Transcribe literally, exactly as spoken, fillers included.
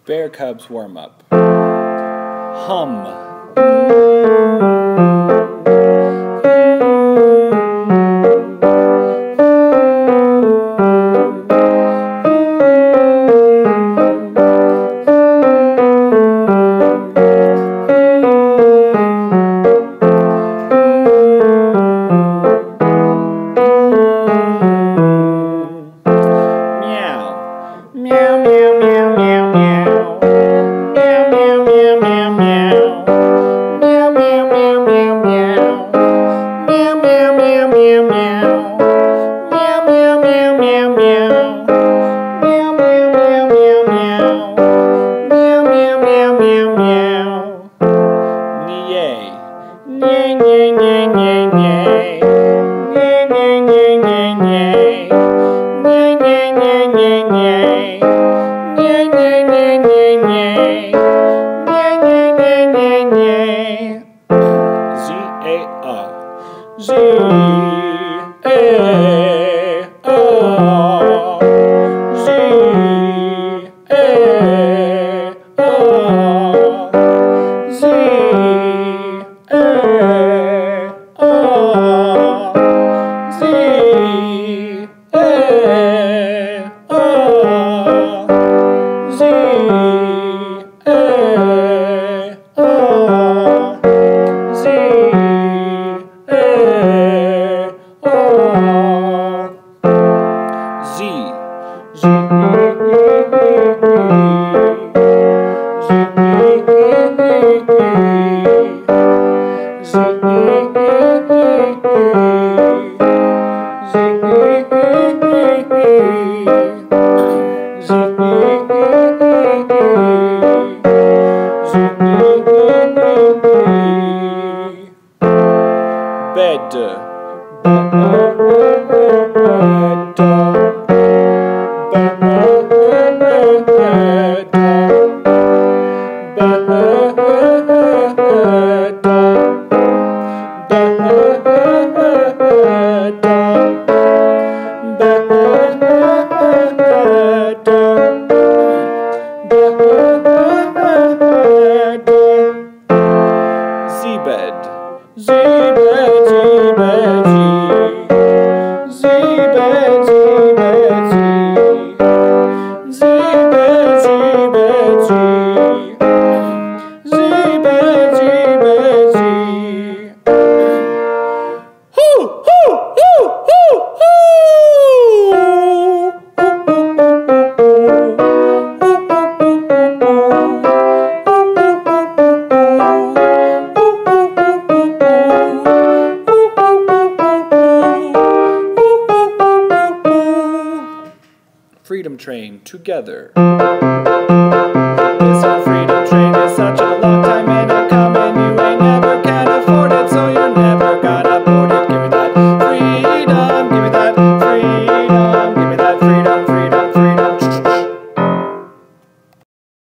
Bear cubs warm up. Hum. Meow, meow, meow, meow, meow. Meow, meow, meow, meow, meow. Meow, meow, meow, meow, meow. Meow, meow, meow, meow, meow. Meow, meow, meow, meow, meow. Meow, meow, meow, meow, meow. Meow, meow, meow, meow, meow. Neigh. Neigh, neigh, neigh, neigh, neigh. Neigh, neigh, neigh, neigh, neigh. Neigh, neigh, neigh, neigh, neigh. Neigh, neigh, neigh, neigh, neigh. Neigh, neigh, neigh, neigh, neigh. Z A A. Z A A. Z A A. Z A A. Z A A. Z A A. Z A A. Z. Z. Bed. Z-bed. Z-bed, Z-bed, Z. Z-bed, Z-bed, Z. Z-bed, Z-bed, Z. Z-bed, Z-bed, Z. Hoo, hoo, hoo, hoo, Freedom Train together.